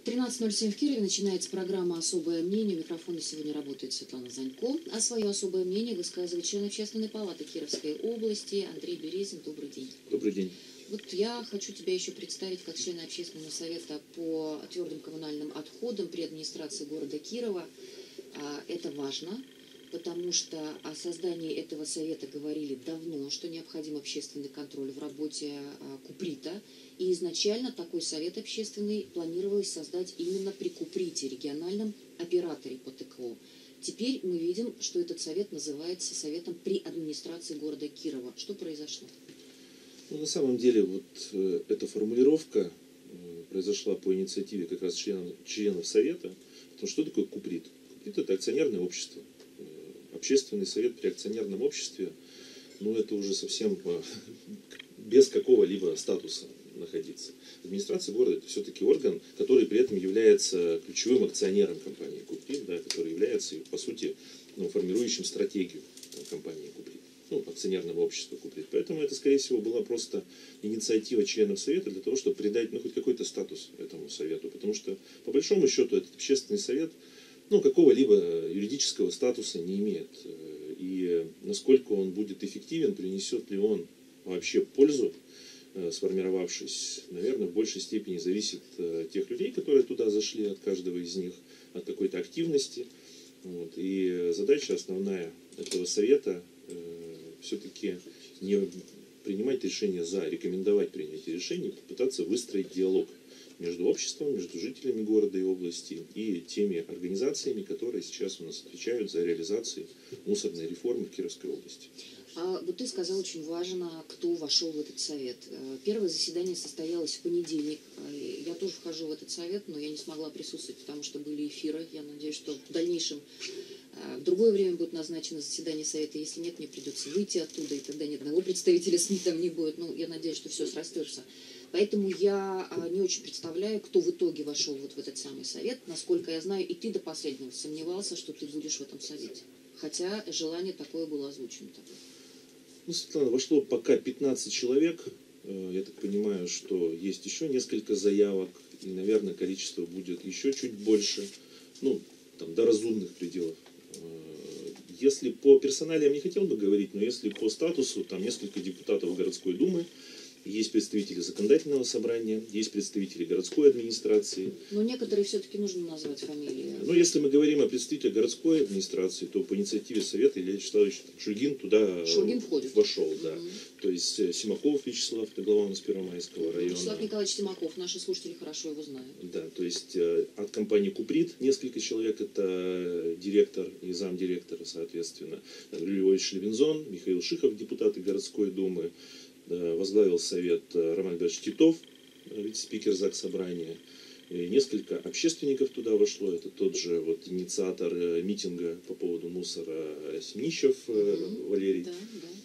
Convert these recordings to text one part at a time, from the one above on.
13:07 в Кирове. Начинается программа «Особое мнение». У микрофона сегодня работает Светлана Занько. А свое особое мнение высказывает член Общественной палаты Кировской области Андрей Березин. Добрый день. Добрый день. Вот я хочу тебя еще представить как члена Общественного совета по твердым коммунальным отходам при администрации города Кирова. Это важно, потому что о создании этого совета говорили давно, что необходим общественный контроль в работе Куприта. И изначально такой совет общественный планировалось создать именно при Куприте, региональном операторе по ТКО. Теперь мы видим, что этот совет называется советом при администрации города Кирова. Что произошло? Ну, на самом деле вот эта формулировка произошла по инициативе как раз членов совета. Потому что такое Куприт? Куприт — это акционерное общество. Общественный совет при акционерном обществе, ну это уже совсем без какого-либо статуса находиться. Администрация города — это все-таки орган, который при этом является ключевым акционером компании Куприт, да, который является, по сути, формирующим стратегию компании Куприт, акционерного общества Куприт. Поэтому это, скорее всего, была просто инициатива членов совета для того, чтобы придать хоть какой-то статус этому совету. Потому что, по большому счету, этот общественный совет какого-либо юридического статуса не имеет. И насколько он будет эффективен, принесет ли он вообще пользу, сформировавшись, наверное, в большей степени зависит от тех людей, которые туда зашли, от каждого из них, от какой-то активности. Вот. И задача основная этого совета все-таки не принимать решения за, рекомендовать принятие решений, попытаться выстроить диалог между обществом, между жителями города и области и теми организациями, которые сейчас у нас отвечают за реализацию мусорной реформы в Кировской области. Вот ты сказал, очень важно, кто вошел в этот совет. Первое заседание состоялось в понедельник. Я тоже вхожу в этот совет, но я не смогла присутствовать, потому что были эфиры. Я надеюсь, что в дальнейшем в другое время будет назначено заседание совета. Если нет, мне придется выйти оттуда, и тогда ни одного представителя СМИ там не будет. Я надеюсь, что все срастется. Поэтому я не очень представляю, кто в итоге вошел вот в этот самый совет. Насколько я знаю, и ты до последнего сомневался, что ты будешь в этом совете. Хотя желание такое было озвучено тобой. Светлана, вошло пока 15 человек. Я так понимаю, что есть еще несколько заявок. И, наверное, количество будет еще чуть больше. До разумных пределов. Если по персоналиям не хотел бы говорить, но если по статусу, там несколько депутатов городской думы, есть представители законодательного собрания, есть представители городской администрации. Но некоторые все-таки нужно назвать фамилии. Если мы говорим о представителях городской администрации, то по инициативе совета Илья Вячеславович Шульгин туда вошел. Да. То есть Симаков Вячеслав, это глава у нас Первомайского района. Вячеслав Николаевич Симаков, наши слушатели хорошо его знают. Да, то есть от компании Куприт несколько человек, это директор и замдиректора, соответственно. Львович Левинзон, Михаил Шихов, депутаты городской думы. Возглавил совет Роман Ильич Титов, вице-спикер Заксобрания. И несколько общественников туда вошло. Это тот же инициатор митинга по поводу мусора Семнищев Валерий. Да.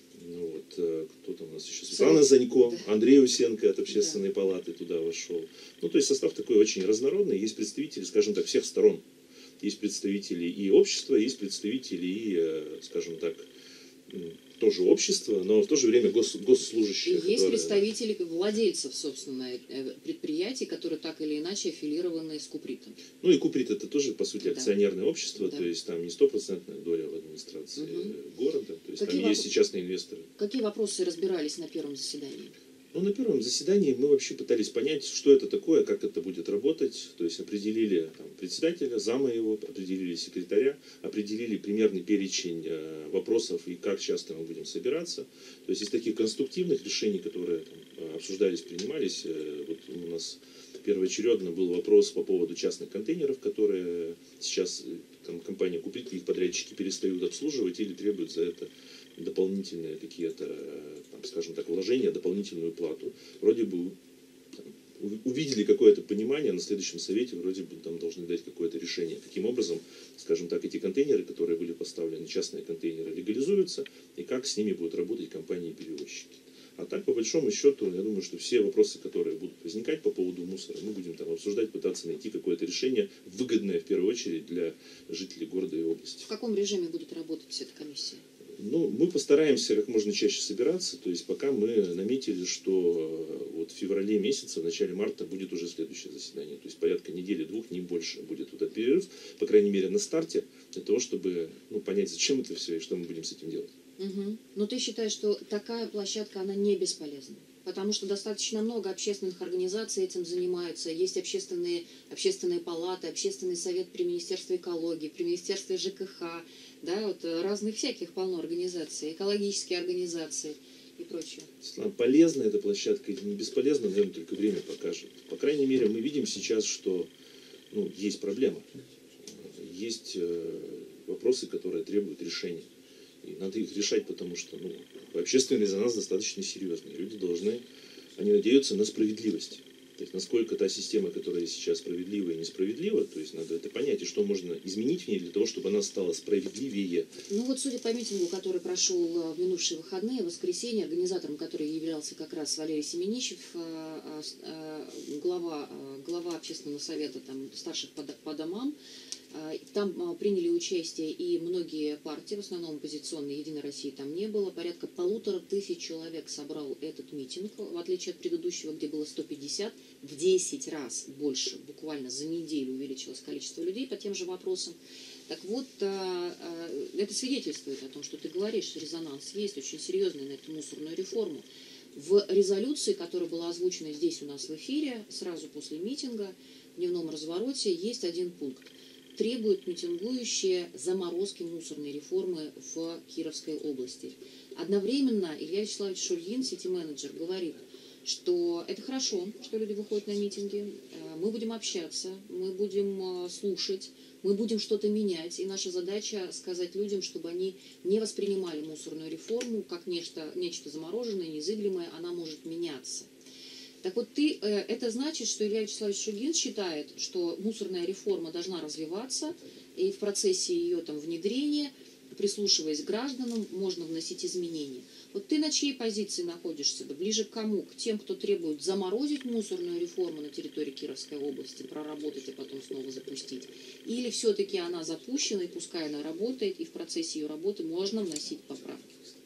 Кто там у нас еще? Светлана Занько, да. Андрей Усенко от Общественной палаты туда вошел. То есть состав такой очень разнородный. Есть представители, скажем так, всех сторон. Есть представители и общества, есть представители и, скажем так, тоже общество, но в то же время госслужащие. И есть представители владельцев, собственно, предприятий, которые так или иначе аффилированы с Купритом. И Куприт — это тоже, по сути, акционерное общество, то есть там не 100% доля в администрации города, то есть там есть и частные инвесторы. Какие вопросы разбирались на первом заседании? На первом заседании мы вообще пытались понять, что это такое, как это будет работать. То есть определили председателя, зама его, определили секретаря, определили примерный перечень вопросов и как часто мы будем собираться. То есть из таких конструктивных решений, которые обсуждались, принимались, у нас первоочередно был вопрос по поводу частных контейнеров, которые сейчас компания Куприт, их подрядчики перестают обслуживать или требуют за это дополнительные какие-то, скажем так, вложения, дополнительную плату. Вроде бы увидели какое-то понимание, на следующем совете вроде бы там должны дать какое-то решение. Каким образом, скажем так, эти контейнеры, которые были поставлены, частные контейнеры, легализуются, и как с ними будут работать компании-перевозчики. А так, по большому счету, я думаю, что все вопросы, которые будут возникать по поводу мусора, мы будем там обсуждать, пытаться найти какое-то решение, выгодное в первую очередь для жителей города и области. В каком режиме будет работать эта комиссия? Ну, мы постараемся как можно чаще собираться, то есть пока мы наметили, что вот в феврале месяце, в начале марта будет уже следующее заседание, то есть порядка недели-двух, не больше будет вот этот перерыв, по крайней мере на старте, для того, чтобы понять, зачем это все и что мы будем с этим делать. Угу. Но ты считаешь, что такая площадка, она не бесполезна? Потому что достаточно много общественных организаций этим занимаются. Есть общественные палаты, общественный совет при Министерстве экологии, при Министерстве ЖКХ, да, вот разных всяких полно организаций, экологические организации и прочее. Полезна эта площадка или не бесполезна, наверное, только время покажет. По крайней мере, мы видим сейчас, что есть проблема. Есть вопросы, которые требуют решения. И надо их решать, потому что общественный резонанс достаточно серьезный. Люди они надеются на справедливость. То есть насколько та система, которая сейчас справедлива и несправедлива, то есть надо это понять, и что можно изменить в ней для того, чтобы она стала справедливее. Вот судя по митингу, который прошел в минувшие выходные, в воскресенье, организатором которого являлся как раз Валерий Семенищев, глава общественного совета старших по домам, там приняли участие и многие партии, в основном оппозиционные, Единой России там не было. Порядка 1500 человек собрал этот митинг, в отличие от предыдущего, где было 150, в 10 раз больше, буквально за неделю увеличилось количество людей по тем же вопросам. Так вот, это свидетельствует о том, что ты говоришь, что резонанс есть очень серьезный на эту мусорную реформу. В резолюции, которая была озвучена здесь у нас в эфире, сразу после митинга, в дневном развороте, есть один пункт. Требуют митингующие заморозки мусорной реформы в Кировской области. Одновременно Илья Вячеславович Шульгин, сити-менеджер, говорит, что это хорошо, что люди выходят на митинги, мы будем общаться, мы будем слушать, мы будем что-то менять, и наша задача сказать людям, чтобы они не воспринимали мусорную реформу как нечто замороженное, незыблемое, она может меняться. Так вот, это значит, что Илья Вячеславович Шульгин считает, что мусорная реформа должна развиваться, и в процессе ее внедрения, прислушиваясь к гражданам, можно вносить изменения. Вот ты на чьей позиции находишься? Ближе к кому? К тем, кто требует заморозить мусорную реформу на территории Кировской области, проработать, а потом снова запустить? Или все-таки она запущена, и пускай она работает, и в процессе ее работы можно вносить поправки?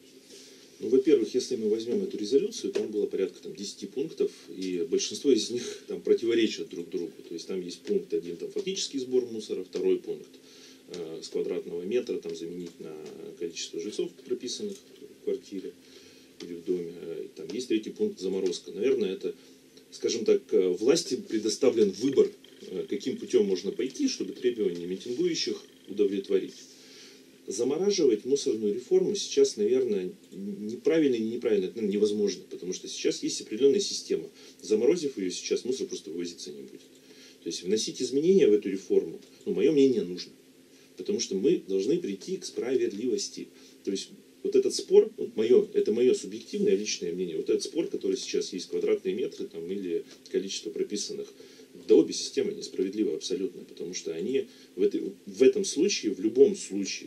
Во-первых, если мы возьмем эту резолюцию, там было порядка 10 пунктов, и большинство из них противоречат друг другу. То есть там есть пункт один, фактический сбор мусора, второй пункт с квадратного метра заменить на количество жильцов, прописанных в квартире или в доме. Там есть третий пункт заморозка. Наверное, это, скажем так, власти предоставлен выбор, каким путем можно пойти, чтобы требования митингующих удовлетворить. Замораживать мусорную реформу сейчас, наверное, неправильно и неправильно, это невозможно, потому что сейчас есть определенная система. Заморозив ее, сейчас мусор просто вывозиться не будет. То есть вносить изменения в эту реформу, мое мнение, нужно. Потому что мы должны прийти к справедливости. То есть вот этот спор, это мое субъективное личное мнение, вот этот спор, который сейчас есть, квадратные метры или количество прописанных, да обе системы несправедливы абсолютно, потому что они в этом случае, в любом случае,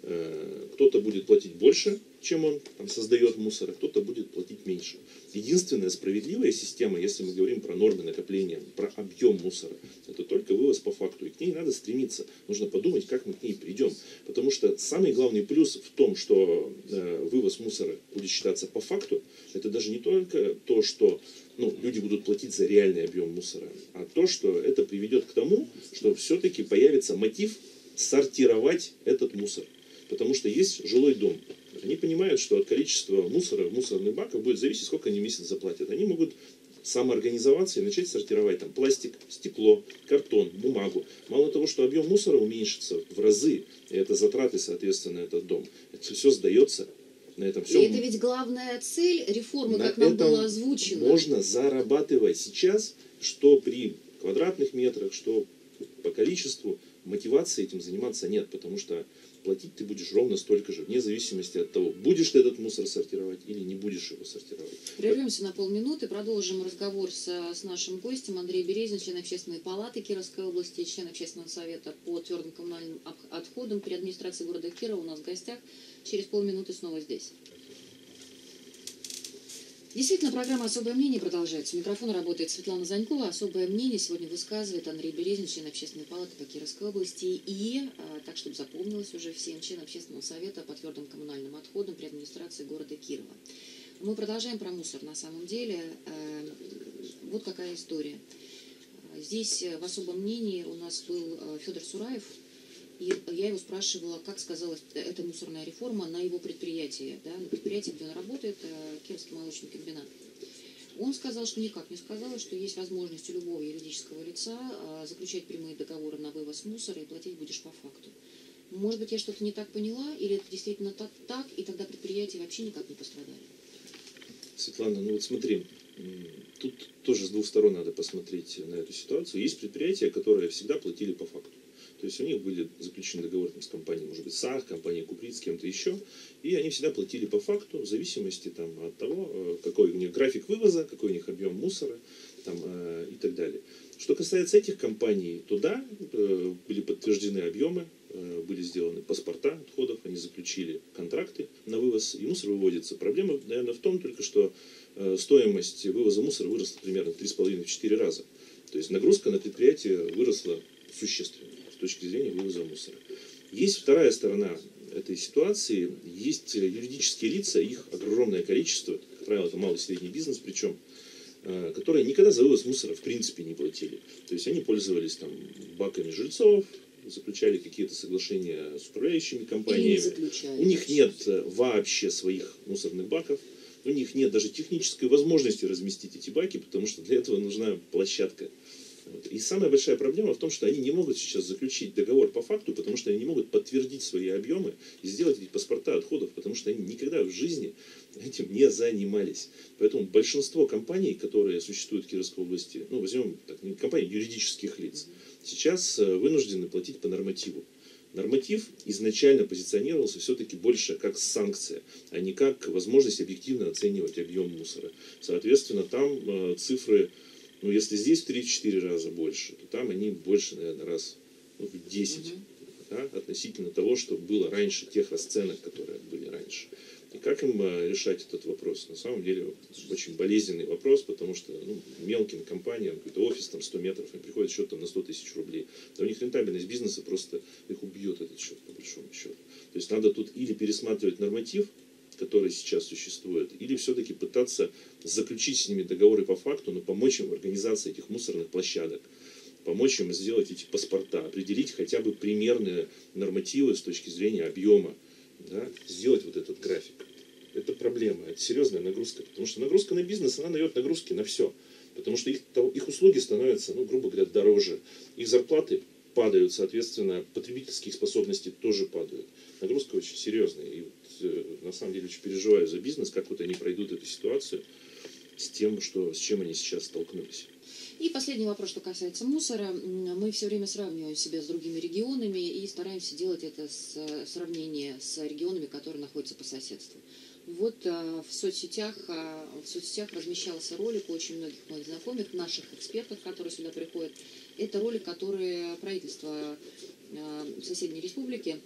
кто-то будет платить больше, чем он создает мусор, а кто-то будет платить меньше. Единственная справедливая система, если мы говорим про нормы накопления, про объем мусора, это только вывоз по факту. И к ней надо стремиться. Нужно подумать, как мы к ней придем. Потому что самый главный плюс в том, что вывоз мусора будет считаться по факту, это даже не только то, что люди будут платить за реальный объем мусора, а то, что это приведет к тому, что все-таки появится мотив сортировать этот мусор. Потому что есть жилой дом. Они понимают, что от количества мусора в мусорных баках будет зависеть, сколько они в месяц заплатят. Они могут самоорганизоваться и начать сортировать пластик, стекло, картон, бумагу. Мало того, что объем мусора уменьшится в разы, и это затраты, соответственно, этот дом. Это все сдается. На этом всем... И это ведь главная цель реформы, как нам было озвучено. Можно зарабатывать сейчас, что при квадратных метрах, что по количеству, мотивации этим заниматься нет, потому что платить ты будешь ровно столько же, вне зависимости от того, будешь ты этот мусор сортировать или не будешь его сортировать. Прервемся на полминуты, продолжим разговор с нашим гостем Андрей Березин, член Общественной палаты Кировской области, член Общественного совета по твердым коммунальным отходам при администрации города Кирова у нас в гостях. Через полминуты снова здесь. Действительно, программа «Особое мнение» продолжается. У микрофона работает Светлана Занькова. Особое мнение сегодня высказывает Андрей Березин, член Общественной палаты по Кировской области. И, так чтобы запомнилось уже всем, член Общественного совета по твердым коммунальным отходам при администрации города Кирова. Мы продолжаем про мусор на самом деле. Вот какая история. Здесь в «Особом мнении» у нас был Федор Сураев. И я его спрашивала, как сказалась эта мусорная реформа на его предприятии, да, на предприятии, где он работает, Кировский молочный комбинат. Он сказал, что никак не сказала, что есть возможность у любого юридического лица заключать прямые договоры на вывоз мусора и платить будешь по факту. Может быть, я что-то не так поняла, или это действительно так, и тогда предприятия вообще никак не пострадали? Светлана, ну вот смотри, тут тоже с двух сторон надо посмотреть на эту ситуацию. Есть предприятия, которые всегда платили по факту. То есть у них были заключены договоры с компанией, может быть, САХ, компанией Куприт, с кем-то еще, и они всегда платили по факту, в зависимости там, от того, какой у них график вывоза, какой у них объем мусора там, и так далее. Что касается этих компаний, то да, были подтверждены объемы, были сделаны паспорта отходов, они заключили контракты на вывоз, и мусор выводится. Проблема, наверное, в том только, что стоимость вывоза мусора выросла примерно в 3,5-4 раза. То есть нагрузка на предприятие выросла существенно с точки зрения вывоза мусора. Есть вторая сторона этой ситуации. Есть юридические лица, их огромное количество, как правило, это малый и средний бизнес, причем, которые никогда за вывоз мусора в принципе не платили. То есть они пользовались там баками жильцов, заключали какие-то соглашения с управляющими компаниями. У них нет вообще своих мусорных баков. У них нет даже технической возможности разместить эти баки, потому что для этого нужна площадка. И самая большая проблема в том, что они не могут сейчас заключить договор по факту, потому что они не могут подтвердить свои объемы и сделать эти паспорта отходов, потому что они никогда в жизни этим не занимались. Поэтому большинство компаний, которые существуют в Кировской области, ну возьмем так, компании юридических лиц, сейчас вынуждены платить по нормативу. Норматив изначально позиционировался все-таки больше как санкция, а не как возможность объективно оценивать объем мусора. Соответственно, там цифры, ну если здесь в 3-4 раза больше, то там они больше, наверное, раз в 10 да, относительно того, что было раньше, тех расценок, которые были раньше. И как им решать этот вопрос? На самом деле очень болезненный вопрос, потому что мелким компаниям, какой-то офис там 100 метров, им приходит счет там, на 100 тысяч рублей. Да у них рентабельность бизнеса просто их убьет этот счет, по большому счету. То есть надо тут или пересматривать норматив, который сейчас существует, или все-таки пытаться заключить с ними договоры по факту, но помочь им в организации этих мусорных площадок, помочь им сделать эти паспорта, определить хотя бы примерные нормативы с точки зрения объема, да, сделать вот этот график. Это проблема, это серьезная нагрузка, потому что нагрузка на бизнес, она дает нагрузки на все, потому что их услуги становятся, ну, грубо говоря, дороже, их зарплаты падают, соответственно, потребительские способности тоже падают. Нагрузка очень серьезная, и вот, на самом деле очень переживаю за бизнес, как вот они пройдут эту ситуацию с тем, с чем они сейчас столкнулись. И последний вопрос, что касается мусора. Мы все время сравниваем себя с другими регионами и стараемся делать это сравнение с регионами, которые находятся по соседству. Вот в соцсетях размещался ролик у очень многих моих знакомых, наших экспертов, которые сюда приходят. Это ролик, который правительство соседней республики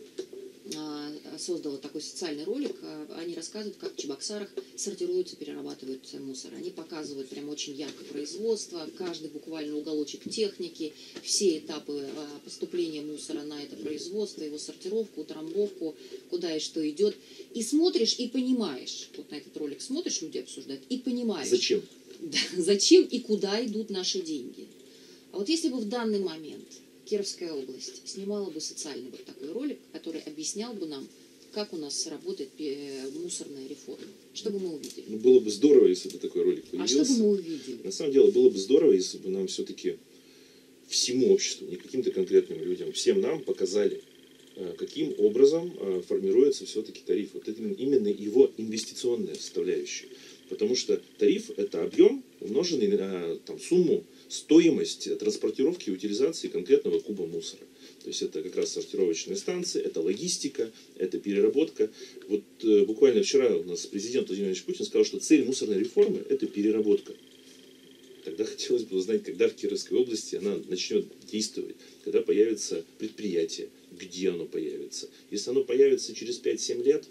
создала такой социальный ролик. Они рассказывают, как в Чебоксарах сортируется, перерабатывается мусор. Они показывают прям очень ярко производство, каждый буквально уголочек техники, все этапы поступления мусора на это производство, его сортировку, утрамбовку, куда и что идет. И смотришь и понимаешь, вот на этот ролик смотришь, люди обсуждают, и понимаешь. Зачем? Да, зачем и куда идут наши деньги. А вот если бы в данный момент Кировская область снимала бы социальный вот такой ролик, который объяснял бы нам, как у нас работает мусорная реформа. Что бы мы увидели? Ну, было бы здорово, если бы такой ролик появился. А что бы мы увидели? На самом деле, было бы здорово, если бы нам все-таки всему обществу, не каким-то конкретным людям, всем нам показали, каким образом формируется все-таки тариф. Вот это именно его инвестиционная составляющая. Потому что тариф – это объем, умноженный на сумму, стоимость транспортировки и утилизации конкретного куба мусора. То есть это как раз сортировочные станции, это логистика, это переработка. Вот буквально вчера у нас президент Владимир Владимирович Путин сказал, что цель мусорной реформы – это переработка. Тогда хотелось бы узнать, когда в Кировской области она начнет действовать, когда появится предприятие, где оно появится. Если оно появится через 5-7 лет,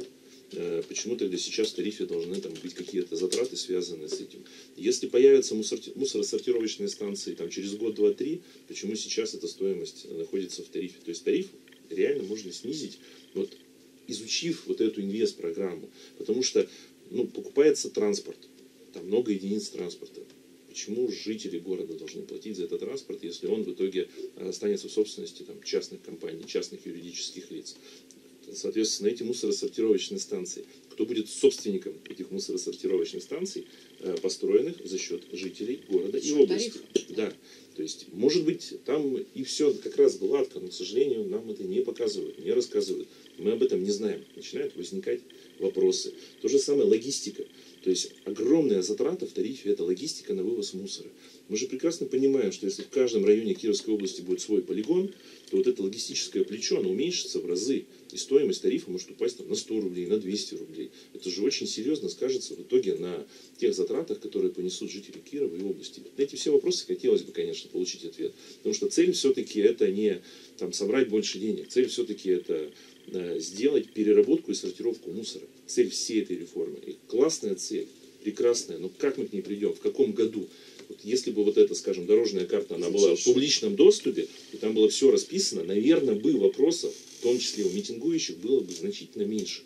почему тогда сейчас в тарифе должны там быть какие-то затраты, связанные с этим? Если появятся мусоросортировочные станции там, через год, два, три, почему сейчас эта стоимость находится в тарифе? То есть тариф реально можно снизить, вот, изучив вот эту инвест-программу. Потому что покупается транспорт, там много единиц транспорта. Почему жители города должны платить за этот транспорт, если он в итоге останется в собственности там, частных компаний, частных юридических лиц? Соответственно, эти мусоросортировочные станции. Кто будет собственником этих мусоросортировочных станций, построенных за счет жителей города и области? Да. То есть, может быть, там и все как раз гладко, но, к сожалению, нам это не показывают, не рассказывают. Мы об этом не знаем. Начинают возникать вопросы. То же самое логистика. То есть, огромная затрата в тарифе – это логистика на вывоз мусора. Мы же прекрасно понимаем, что если в каждом районе Кировской области будет свой полигон, то вот это логистическое плечо, оно уменьшится в разы. И стоимость тарифа может упасть там, на 100 рублей, на 200 рублей. Это же очень серьезно скажется в итоге на тех затратах, которые понесут жители Кирова и области. На эти все вопросы хотелось бы, конечно, получить ответ. Потому что цель все-таки это не там, собрать больше денег. Цель все-таки это сделать переработку и сортировку мусора. Цель всей этой реформы. И классная цель, прекрасная, но как мы к ней придем, в каком году? Вот если бы вот эта, скажем, дорожная карта, она была в публичном доступе, и там было все расписано, наверное, бы вопросов, в том числе у митингующих, было бы значительно меньше.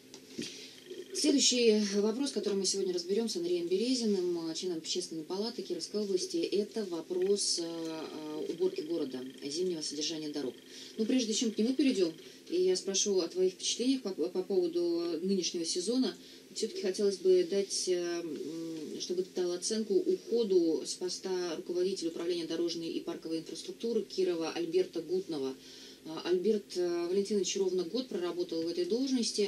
Следующий вопрос, который мы сегодня разберем с Андреем Березиным, членом Общественной палаты Кировской области, это вопрос уборки города, зимнего содержания дорог. Но прежде чем к нему перейдем, и я спрошу о твоих впечатлениях по поводу нынешнего сезона, все-таки хотелось бы дать, чтобы ты дал оценку уходу с поста руководителя управления дорожной и парковой инфраструктуры Кирова Альберта Гутного. Альберт Валентинович ровно год проработал в этой должности.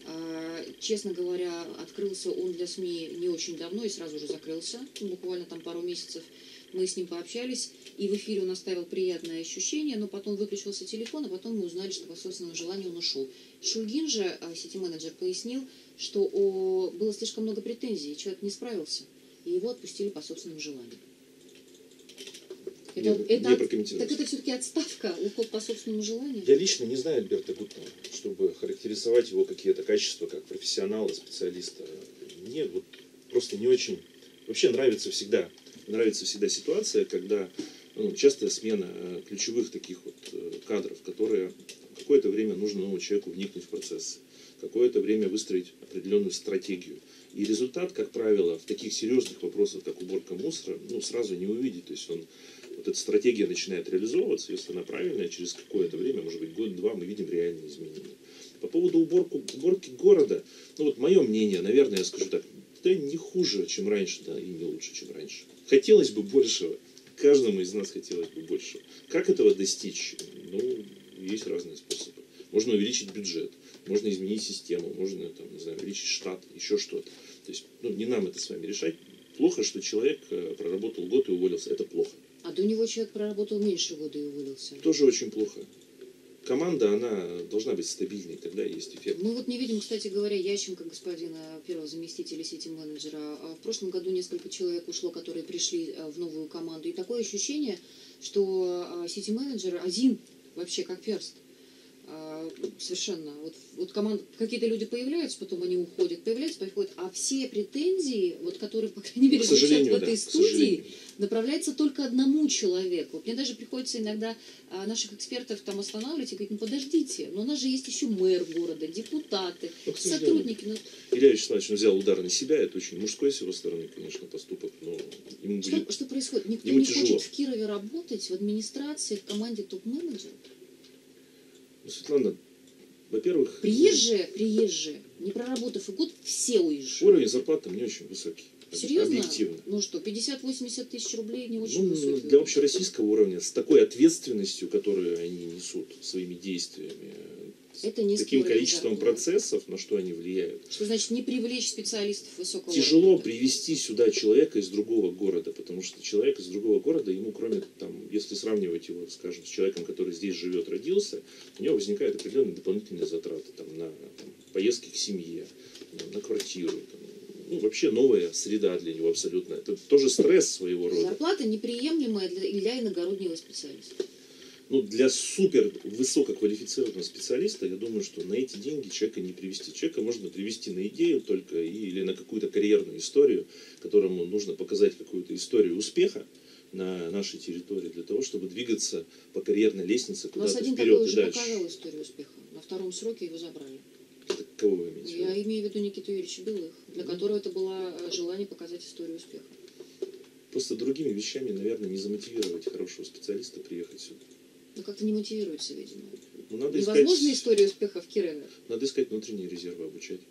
Честно говоря, открылся он для СМИ не очень давно и сразу же закрылся, буквально там пару месяцев. Мы с ним пообщались, и в эфире он оставил приятное ощущение, но потом выключился телефон, а потом мы узнали, что по собственному желанию он ушел. Шульгин же, сити-менеджер, пояснил, что было слишком много претензий, человек не справился, и его отпустили по собственному желанию. Не прокомментирую. Так это все-таки отставка, уход по собственному желанию? Я лично не знаю Альберта Гутного, чтобы характеризовать его какие-то качества как профессионала, специалиста. Мне вот просто не очень... Вообще нравится всегда ситуация, когда частая смена ключевых таких вот кадров, которые какое-то время нужно новому человеку вникнуть в процесс, какое-то время выстроить определенную стратегию. И результат, как правило, в таких серьезных вопросах, как уборка мусора, сразу не увидеть. То есть вот эта стратегия начинает реализовываться, если она правильная, через какое-то время, может быть, год-два, мы видим реальные изменения. По поводу уборки города, мое мнение, наверное, я скажу так, да не хуже, чем раньше, да, и не лучше, чем раньше. Хотелось бы большего, каждому из нас хотелось бы большего. Как этого достичь? Есть разные способы. Можно увеличить бюджет, можно изменить систему, можно увеличить штат, еще что-то. То есть, не нам это с вами решать. Плохо, что человек проработал год и уволился. Это плохо. А до него человек проработал меньше года и уволился. Тоже очень плохо. Команда, она должна быть стабильной, тогда есть эффект. Мы не видим, кстати говоря, Ященко, господина первого заместителя сити-менеджера. В прошлом году несколько человек ушло, которые пришли в новую команду. И такое ощущение, что сити-менеджер один вообще как перст. Совершенно. Вот команда, какие-то люди появляются, потом они уходят, а все претензии, которые, по крайней мере, звучат в этой студии, направляются только одному человеку. Мне даже приходится иногда наших экспертов там останавливать и говорить, подождите, но у нас же есть еще мэр города, депутаты, сотрудники. Илья Вячеславович взял удар на себя, это очень мужской с его стороны, конечно, поступок, но ему будет... Что происходит? Никто не хочет в Кирове работать, в администрации, в команде топ-менеджеров? Светлана, во-первых... Приезжие, не проработав и год, все уезжают. Уровень зарплаты там не очень высокий. Серьезно? Объективно. 50-80 тысяч рублей не очень высокий. Для общероссийского уровня, с такой ответственностью, которую они несут своими действиями, это с таким количеством процессов, на что они влияют. Что значит не привлечь специалистов высокого Тяжело уровня? Привести сюда человека из другого города, потому что человек из другого города, ему кроме, если сравнивать его, скажем, с человеком, который здесь живет, родился, у него возникают определенные дополнительные затраты на поездки к семье, на квартиру. Вообще новая среда для него абсолютно. Это тоже стресс своего рода. Зарплата неприемлемая для иногороднего специалиста. Ну, для супер высококвалифицированного специалиста, я думаю, что на эти деньги человека не привести. Человека можно привести на идею только или на какую-то карьерную историю, которому нужно показать какую-то историю успеха на нашей территории для того, чтобы двигаться по карьерной лестнице У нас куда-то один вперед такой и уже дальше. показал историю успеха. На втором сроке его забрали. Так кого вы имеете в виду? Я имею в виду Никиту Юрьевича Белых, для которого это было желание показать историю успеха. Просто другими вещами, наверное, не замотивировать хорошего специалиста приехать сюда. Но как-то не мотивируется, видимо. Ну, надо Невозможно историю успеха в Кирове. Надо искать внутренние резервы, обучать.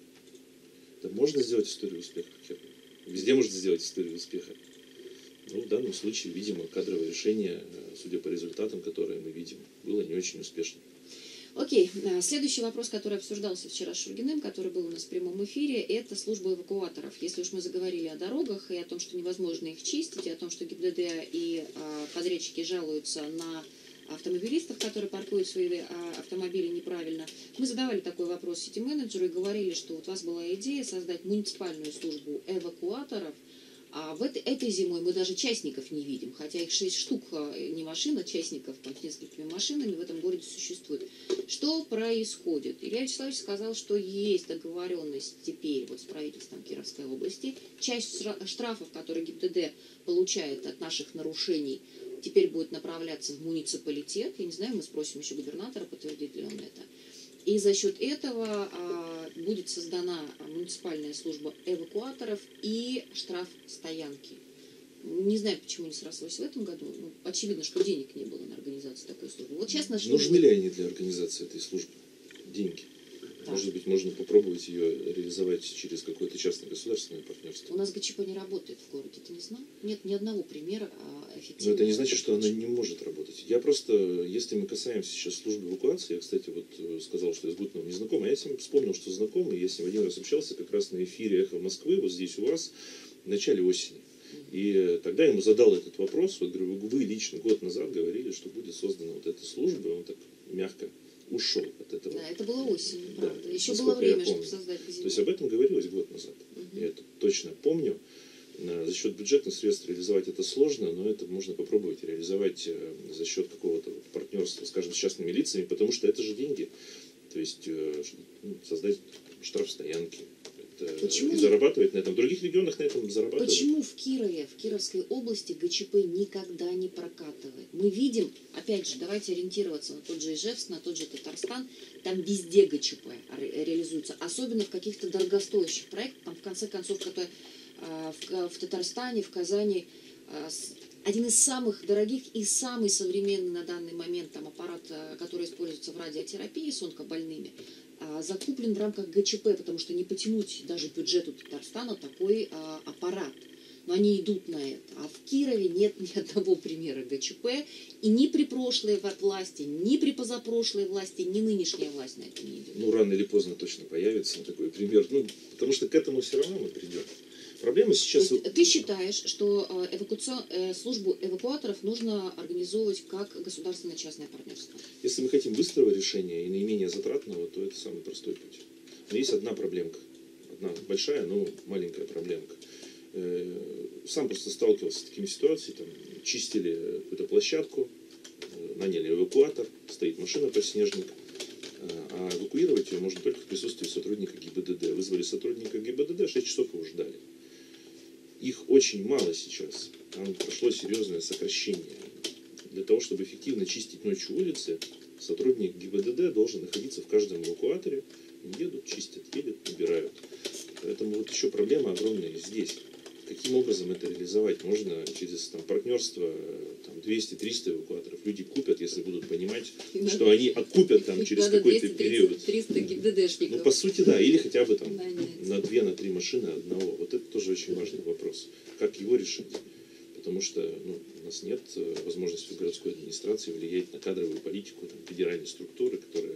Да можно сделать историю успеха в Кирове. Везде можно сделать историю успеха. Ну, в данном случае, видимо, кадровое решение, судя по результатам, которые мы видим, было не очень успешным. Окей, следующий вопрос, который обсуждался вчера с Шульгиным, который был у нас в прямом эфире, это служба эвакуаторов. Если уж мы заговорили о дорогах и о том, что невозможно их чистить, и о том, что ГИБДД и подрядчики жалуются на автомобилистов, которые паркуют свои автомобили неправильно, мы задавали такой вопрос сити-менеджеру и говорили, что вот у вас была идея создать муниципальную службу эвакуаторов. А этой зимой мы даже частников не видим, хотя их 6 штук, не машин, а частников там, с несколькими машинами в этом городе существует. Что происходит? Илья Вячеславович сказал, что есть договоренность теперь вот с правительством Кировской области. Часть штрафов, которые ГИБДД получает от наших нарушений, теперь будет направляться в муниципалитет. Я не знаю, мы спросим еще губернатора, подтвердит ли он это. И за счет этого будет создана муниципальная служба эвакуаторов и штрафстоянки. Не знаю, почему не срослось в этом году. Ну, очевидно, что денег не было на организацию такой службы. Вот сейчас нашли... Нужны ли они для организации этой службы? Деньги. Да. Может быть, можно попробовать ее реализовать через какое-то частно-государственное партнерство. У нас ГЧП не работает в городе, ты не знал? Нет ни одного примера эффективного. Но это не значит, что она не может работать. Я просто, если мы касаемся сейчас службы эвакуации, я, кстати, вот сказал, что я с Гутновым не знаком, а я с ним вспомнил, что знакомый, я с ним один раз общался как раз на эфире «Эхо Москвы», вот здесь у вас, в начале осени. И тогда я ему задал этот вопрос, вот говорю, вы лично год назад говорили, что будет создана вот эта служба, и он так мягко ушел от этого. Да, это было осенью, правда. Да, еще было время, чтобы создать к зиме. То есть об этом говорилось год назад. Я это точно помню. За счет бюджетных средств реализовать это сложно, но это можно попробовать реализовать за счет какого-то партнерства, скажем, с частными лицами, потому что это же деньги. То есть создать штрафстоянки. И зарабатывать на этом. В других регионах на этом зарабатывают. Почему в Кирове, в Кировской области ГЧП никогда не прокатывает? Мы видим, опять же, давайте ориентироваться на тот же Ижевск, на тот же Татарстан, там везде ГЧП реализуется, особенно в каких-то дорогостоящих проектах, там в конце концов, в Татарстане, в Казани, один из самых дорогих и самый современный на данный момент там аппарат, который используется в радиотерапии с онкобольными, закуплен в рамках ГЧП, потому что не потянуть даже бюджету Татарстана такой аппарат. Но они идут на это. А в Кирове нет ни одного примера ГЧП. И ни при прошлой власти, ни при позапрошлой власти, ни нынешняя власть на это не идет. Ну, рано или поздно точно появится такой пример. Ну, потому что к этому все равно мы придем. Проблема сейчас... Ты считаешь, что службу эвакуаторов нужно организовывать как государственно-частное партнерство? Если мы хотим быстрого решения и наименее затратного, то это самый простой путь. Но есть одна проблемка. Одна большая, но маленькая проблемка. Сам просто сталкивался с такими ситуациями. Там, чистили какую-то площадку, наняли эвакуатор, стоит машина подснежник, а эвакуировать ее можно только в присутствии сотрудника ГИБДД. Вызвали сотрудника ГИБДД, 6 часов его ждали. Их очень мало сейчас. Там прошло серьезное сокращение. Для того, чтобы эффективно чистить ночью улицы, сотрудник ГИБДД должен находиться в каждом эвакуаторе. Едут, чистят, едут, убирают. Поэтому вот еще проблема огромная здесь. Каким образом это реализовать? Можно через партнерство 200-300 эвакуаторов. Люди купят, если будут понимать, что они откупят через какой-то период. 300 ГИБДДшников. Ну, по сути, да. Или хотя бы на 2-3 машины одного. Вот это тоже очень важный вопрос. Как его решить? Потому что у нас нет возможности в городской администрации влиять на кадровую политику федеральной структуры, которая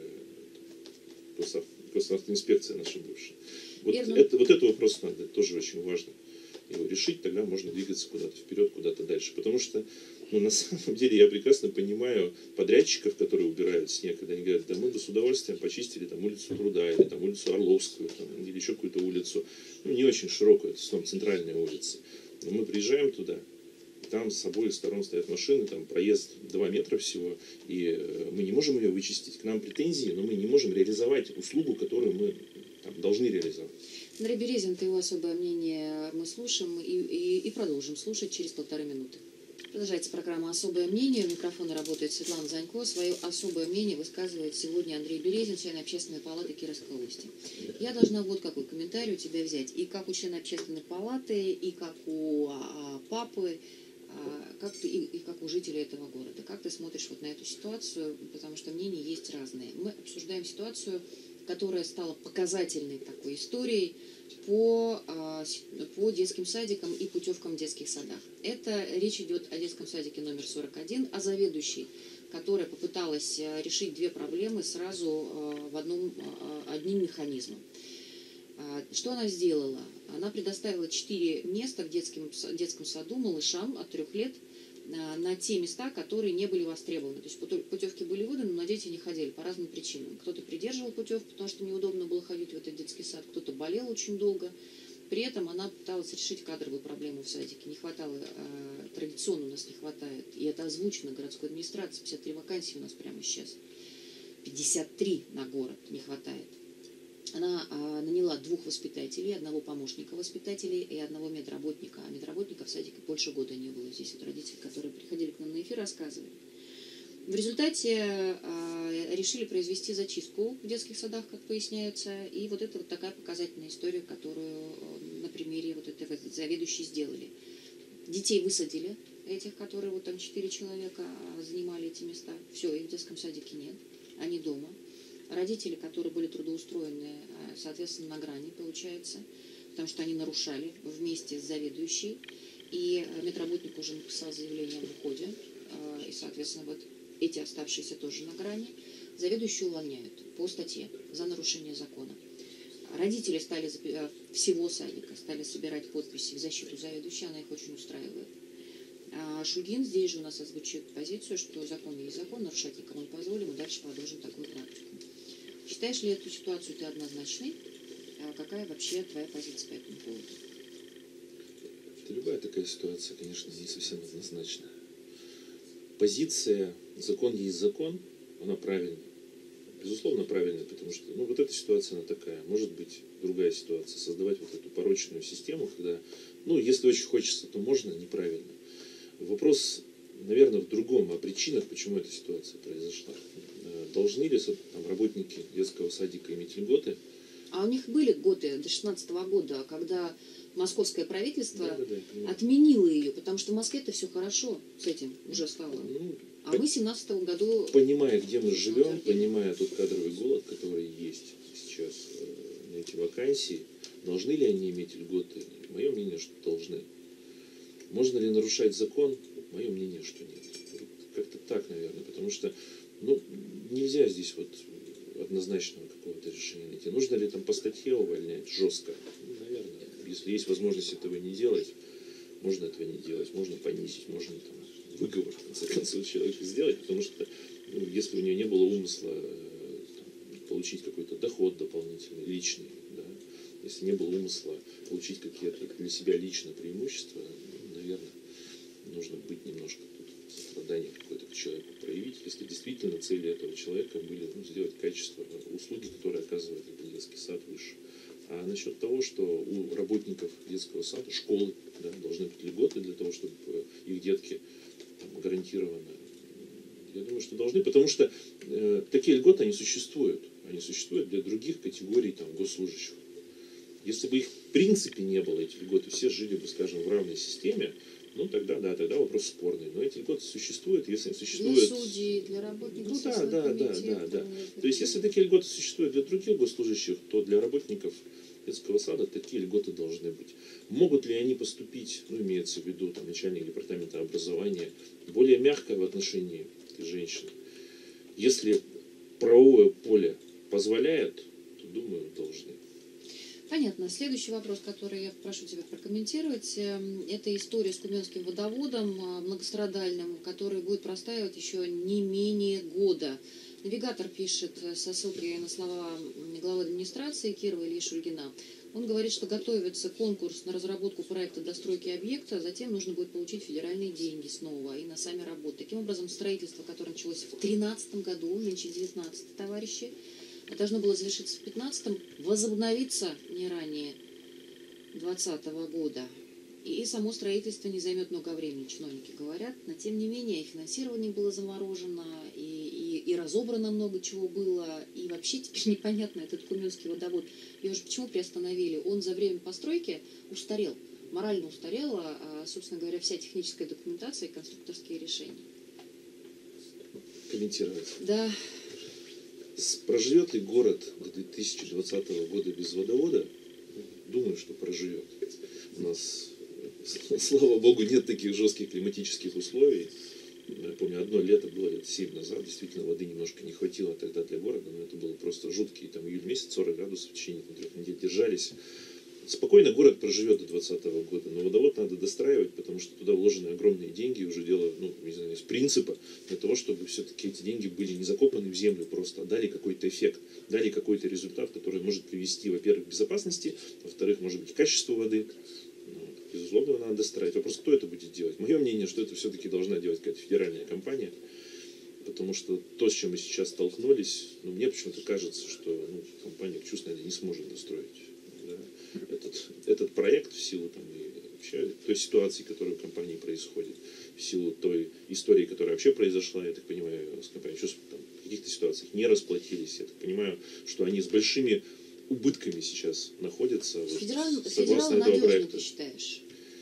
госавтоинспекция наша бывшая. Вот этот вопрос надо, тоже очень важно его решить, тогда можно двигаться куда-то вперед, куда-то дальше. Потому что, на самом деле, я прекрасно понимаю подрядчиков, которые убирают снег, когда они говорят, да мы бы с удовольствием почистили улицу Труда, или улицу Орловскую, или еще какую-то улицу, не очень широкую, это в основном центральные улицы. Но мы приезжаем туда, там с обоих сторон стоят машины, там проезд 2 метра всего, и мы не можем ее вычистить. К нам претензии, но мы не можем реализовать услугу, которую мы там должны реализовать. Андрей Березин, его особое мнение мы слушаем и продолжим слушать через 1,5 минуты. Продолжается программа «Особое мнение». У микрофона работает Светлана Занько. Свое особое мнение высказывает сегодня Андрей Березин, член Общественной палаты Кировской области. Я должна вот какой комментарий у тебя взять. И как у члена Общественной палаты, и как у папы, и как у жителей этого города. Как ты смотришь вот на эту ситуацию? Потому что мнения есть разные. Мы обсуждаем ситуацию, которая стала показательной такой историей по детским садикам и путевкам в детских садах. Это речь идет о детском садике номер 41, о заведующей, которая попыталась решить две проблемы сразу одним механизмом. Что она сделала? Она предоставила 4 места в детском саду малышам от 3 лет на те места, которые не были востребованы. То есть путевки были выданы, но дети не ходили по разным причинам. Кто-то придерживал путевку, потому что неудобно было ходить в этот детский сад, кто-то болел очень долго. При этом она пыталась решить кадровую проблему в садике. Не хватало, традиционно у нас не хватает, и это озвучено городской администрацией, 53 вакансии у нас прямо сейчас. 53 на город не хватает. Она наняла 2 воспитателей, 1 помощника воспитателей и 1 медработника. А медработника в садике больше года не было. Здесь вот родители, которые приходили к нам на эфир, рассказывали. В результате решили произвести зачистку в детских садах, как поясняется. И вот это вот такая показательная история, которую на примере вот этой заведующей сделали. Детей высадили, этих, которые вот там 4 человека занимали эти места. Все, их в детском садике нет, они дома. Родители, которые были трудоустроены, соответственно, на грани, получается, потому что они нарушали вместе с заведующей. И медработник уже написал заявление об уходе, и, соответственно, вот эти оставшиеся тоже на грани. Заведующую увольняют по статье за нарушение закона. Родители всего садика стали собирать подписи в защиту заведующей, она их очень устраивает. Шульгин здесь же у нас озвучит позицию, что закон есть закон, нарушать никому не позволим, и дальше продолжим такую практику. Считаешь ли эту ситуацию ты однозначной? Какая вообще твоя позиция по этому поводу? Да, любая такая ситуация, конечно, не совсем однозначна. Позиция «закон есть закон», она правильная. Безусловно, правильная, потому что вот эта ситуация, она такая. Может быть, другая ситуация. Создавать вот эту порочную систему, когда, если очень хочется, то можно, неправильно. Вопрос, наверное, в другом, о причинах, почему эта ситуация произошла. Должны ли работники детского садика иметь льготы? А у них были льготы до 2016 года, когда московское правительство отменило ее, потому что в Москве-то все хорошо с этим уже стало. А мы в 2017 году... Понимая, где мы живем, понимая тот кадровый голод, который есть сейчас на эти вакансии, должны ли они иметь льготы? Мое мнение, что должны. Можно ли нарушать закон? Мое мнение, что нет. Как-то так, наверное, потому что нельзя здесь однозначного какого-то решения найти. Нужно ли там по статье увольнять жестко? Наверное. Если есть возможность этого не делать, можно этого не делать, можно понизить, можно выговор, в конце концов, человека сделать, потому что если у нее не было умысла получить какой-то доход дополнительный, личный, да, если не было умысла получить какие-то для себя личные преимущества, наверное, нужно быть немножко сострадание какое-то к человеку проявить, если действительно цели этого человека были сделать качество услуги, которые оказывает этот детский сад, выше. А насчет того, что у работников детского сада, школы, должны быть льготы для того, чтобы их детки гарантированно, я думаю, что должны, потому что такие льготы, они существуют. Они существуют для других категорий госслужащих. Если бы их в принципе не было, эти льготы, все жили бы, скажем, в равной системе, тогда вопрос спорный. Но эти льготы существуют, если они существуют... Для судей, для работников Да. То есть, если такие льготы существуют для других госслужащих, то для работников детского сада такие льготы должны быть. Могут ли они поступить, имеется в виду начальник департамента образования, более мягко в отношении этой женщины? Если правовое поле позволяет, то, думаю, должны. Понятно. Следующий вопрос, который я прошу тебя прокомментировать, это история с Куменским водоводом многострадальным, который будет простаивать еще не менее года. Навигатор пишет со ссылкой на слова главы администрации Кирова Ильи Шульгина. Он говорит, что готовится конкурс на разработку проекта достройки объекта, затем нужно будет получить федеральные деньги снова и на сами работы. Таким образом, строительство, которое началось в 2013 году, нынче 19 товарищи, должно было завершиться в 2015, возобновиться не ранее 2020 года. И само строительство не займет много времени, чиновники говорят. Но тем не менее, и финансирование было заморожено, и разобрано много чего было. И вообще теперь непонятно, этот Куменский водовод, его же почему приостановили? Он за время постройки устарел, морально устарел, собственно говоря, вся техническая документация и конструкторские решения. Комментировать. Да. Проживет ли город до 2020 года без водовода? Думаю, что проживет. У нас, слава богу, нет таких жестких климатических условий. Я помню, одно лето было лет 7 назад, действительно воды немножко не хватило тогда для города, но это было просто жуткий, там июль месяц, 40 градусов в течение 3 недель держались. Спокойно город проживет до 2020 года, но водовод надо достраивать, потому что туда вложены огромные деньги, уже дело, не знаю, из принципа, для того, чтобы все-таки эти деньги были не закопаны в землю просто, а дали какой-то эффект, дали какой-то результат, который может привести, во-первых, к безопасности, во-вторых, может быть, к качеству воды. Безусловно, его надо достраивать. Вопрос, кто это будет делать? Мое мнение, что это все-таки должна делать какая-то федеральная компания, потому что то, с чем мы сейчас столкнулись, мне почему-то кажется, что компания КЧУС, наверное, не сможет достроить этот проект в силу и вообще той ситуации, которая в компании происходит, в силу той истории, которая вообще произошла, я так понимаю, с компанией КЧУС в каких-то ситуациях не расплатились. Я так понимаю, что они с большими убытками сейчас находятся. Согласно этого проекта. Ты считаешь?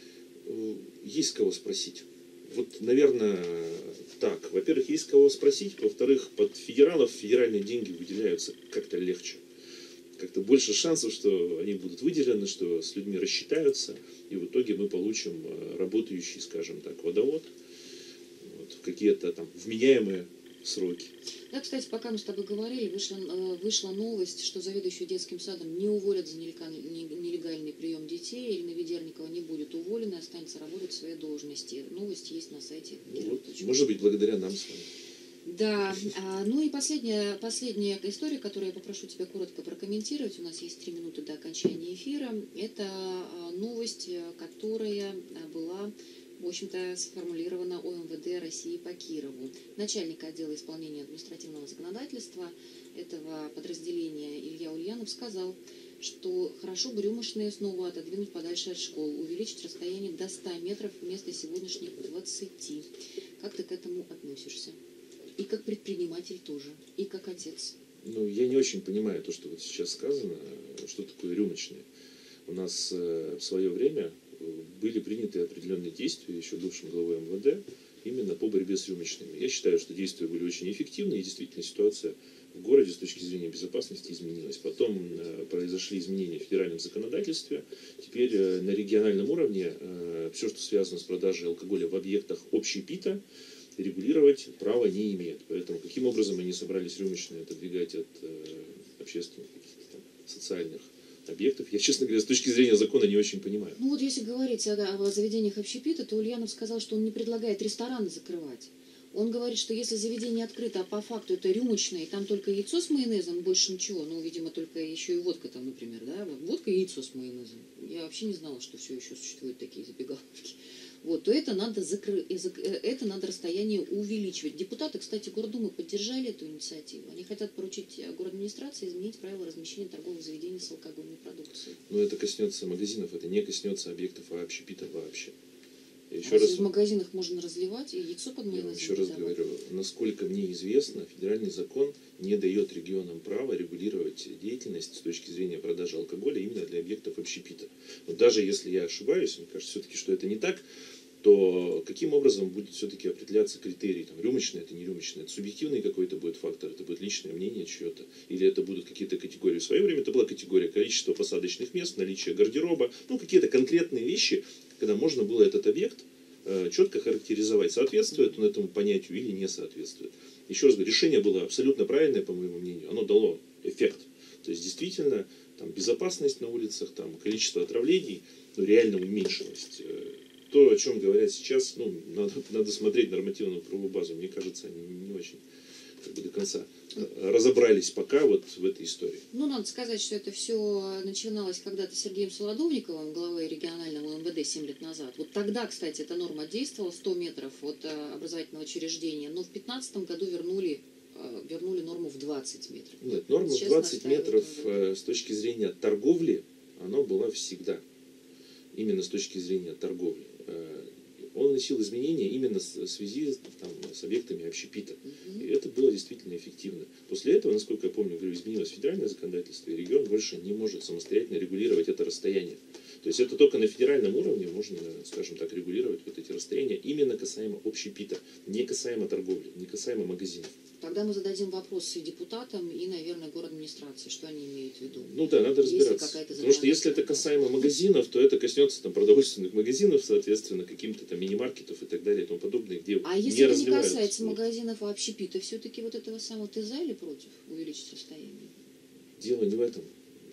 Есть кого спросить. Наверное, так. Во-первых, есть кого спросить. Во-вторых, под федералов федеральные деньги выделяются как-то легче. Как-то больше шансов, что они будут выделены, что с людьми рассчитаются, и в итоге мы получим работающий, скажем так, водовод, в какие-то там вменяемые сроки. Да, кстати, пока мы с тобой говорили, вышла новость, что заведующую детским садом не уволят за нелегальный прием детей, Ирина Ведерникова не будет уволена, останется работать в своей должности. Новость есть на сайте. Может быть, благодаря нам с вами. Да, и последняя история, которую я попрошу тебя коротко прокомментировать, у нас есть 3 минуты до окончания эфира, это новость, которая была, в общем-то, сформулирована ОМВД России по Кирову. Начальник отдела исполнения административного законодательства этого подразделения Илья Ульянов сказал, что хорошо бы рюмочные снова отодвинуть подальше от школ, увеличить расстояние до 100 метров вместо сегодняшних 20. Как ты к этому относишься? И как предприниматель тоже, и как отец. Я не очень понимаю то, что сейчас сказано, что такое рюмочные. У нас в свое время были приняты определенные действия еще бывшим главой МВД именно по борьбе с рюмочными. Я считаю, что действия были очень эффективны, и действительно ситуация в городе с точки зрения безопасности изменилась. Потом произошли изменения в федеральном законодательстве. Теперь на региональном уровне все, что связано с продажей алкоголя в объектах общепита, регулировать права не имеет. Поэтому каким образом они собрались рюмочные отодвигать от общественных каких-то там социальных объектов, я, честно говоря, с точки зрения закона не очень понимаю. Если говорить о заведениях общепита, то Ульянов сказал, что он не предлагает рестораны закрывать. Он говорит, что если заведение открыто, а по факту это рюмочное, и там только яйцо с майонезом, больше ничего, видимо, только еще и водка там, например, да, водка и яйцо с майонезом. Я вообще не знала, что все еще существуют такие забегаловки. То это надо это надо расстояние увеличивать. Депутаты, кстати, Гордумы поддержали эту инициативу. Они хотят поручить городадминистрации изменить правила размещения торговых заведений с алкогольной продукцией. Но это коснется магазинов, это не коснется объектов общепита вообще. В магазинах можно разливать и яйцо под майонезом. Я еще раз говорю, насколько мне известно, федеральный закон не дает регионам права регулировать деятельность с точки зрения продажи алкоголя именно для объектов общепита. Даже если я ошибаюсь, мне кажется все-таки, что это не так, то каким образом будет все-таки определяться критерий, рюмочное, это не рюмочное, это субъективный какой-то будет фактор, это будет личное мнение чье-то, или это будут какие-то категории. В свое время это была категория количества посадочных мест, наличие гардероба, какие-то конкретные вещи, когда можно было этот объект четко характеризовать, соответствует он этому понятию или не соответствует. Еще раз говорю, решение было абсолютно правильное, по моему мнению, оно дало эффект. То есть действительно безопасность на улицах, количество отравлений реально уменьшилось. То, о чем говорят сейчас, надо смотреть нормативную правовую базу. Мне кажется, они не очень как бы до конца разобрались пока вот в этой истории. Ну, надо сказать, что это все начиналось когда-то Сергеем Солодовниковым, главой регионального МВД 7 лет назад. Вот тогда, кстати, эта норма действовала, 100 метров от образовательного учреждения, но в 2015 году вернули норму в 20 метров. Нет, норма в 20 метров с точки зрения торговли, она была всегда. Именно с точки зрения торговли. Он вносил изменения именно в связи там, с объектами общепита. И это было действительно эффективно. После этого, насколько я помню, говорю, изменилось федеральное законодательство, и регион больше не может самостоятельно регулировать это расстояние. То есть это только на федеральном уровне можно, скажем так, регулировать вот эти расстояния именно касаемо общепита, не касаемо торговли, не касаемо магазинов. Тогда мы зададим вопрос и депутатам, и, наверное, городадминистрации, что они имеют в виду. Ну да, надо разбираться. Потому что если это касаемо магазинов, то это коснется там, продовольственных магазинов, соответственно, каким-то там мини-маркетов и так далее и тому подобное, где а не если это не развиваются. касается магазинов и общепита, все-таки вот этого самого, ты за или против увеличить расстояние? Дело не в этом.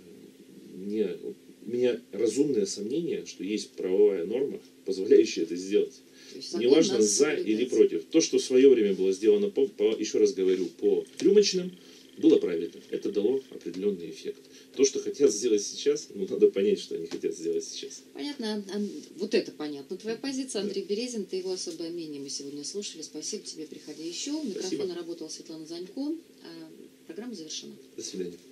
У меня разумное сомнение, что есть правовая норма, позволяющая это сделать. Неважно, за или против. То, что в свое время было сделано, еще раз говорю, по рюмочным, было правильно. Это дало определенный эффект. То, что хотят сделать сейчас, надо понять, что они хотят сделать сейчас. Понятно. Вот это понятно. Твоя позиция, Андрей Березин, ты его особое мнение мы сегодня слушали. Спасибо тебе, приходи еще. У микрофона работала Светлана Занько. Программа завершена. До свидания.